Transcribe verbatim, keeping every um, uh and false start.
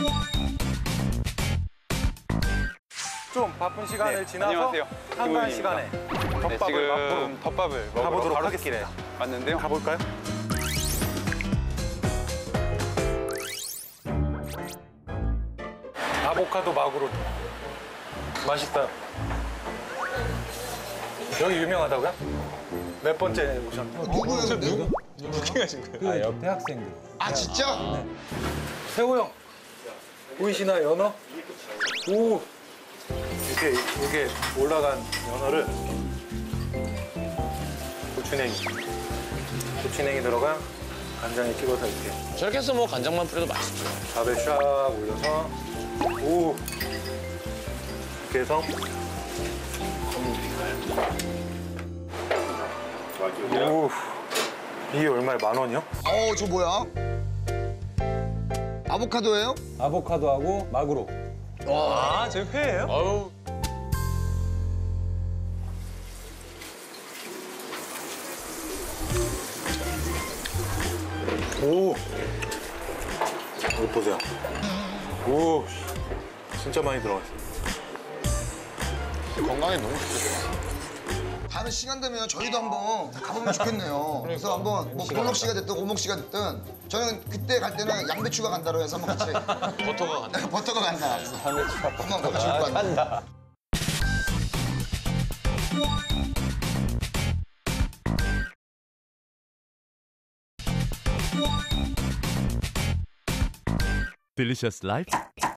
좀 바쁜 시간을 네, 지나서 안녕하세요. 한가한 김우빈입니다. 시간에 네, 덮밥을 지금 맛보러 덮밥을 먹으러 가보도록 바로 하겠습니다. 길에 왔는데요. 가볼까요? 아보카도 마구로 맛있다. 여기 유명하다고요? 몇 번째 오셨나요? 누구예요? 누구? 아, 옆에 학생들. 아 진짜? 세호 형 보이시나요 연어? 오 이렇게 이게 올라간 연어를 고추냉이 고추냉이 들어간 간장에 찍어서 이렇게 저렇게 해서 뭐 간장만 뿌려도 맛있죠. 밥에 샥 올려서 오 이렇게 해서 음. 오 이게 얼마에 만 원이요? 어, 저 뭐야? 아보카도예요? 아보카도하고 마구로. 아, 저희 회예요? 아유, 오 이거 보세요. 오 진짜 많이 들어가 있어요. 건강에 너무 좋겠어. 다음에 시간 되면 저희도 한번 가보면 좋겠네요. 그래서 한번 뭐 본옥 씨가 됐든 오목 씨가 됐든 저는 그때 갈 때는 양배추가 간다로 해서 한번 같이 버터가 간다. 버터가 간다. 그래서 한번 가면 좋을 것 같네요. Delicious Life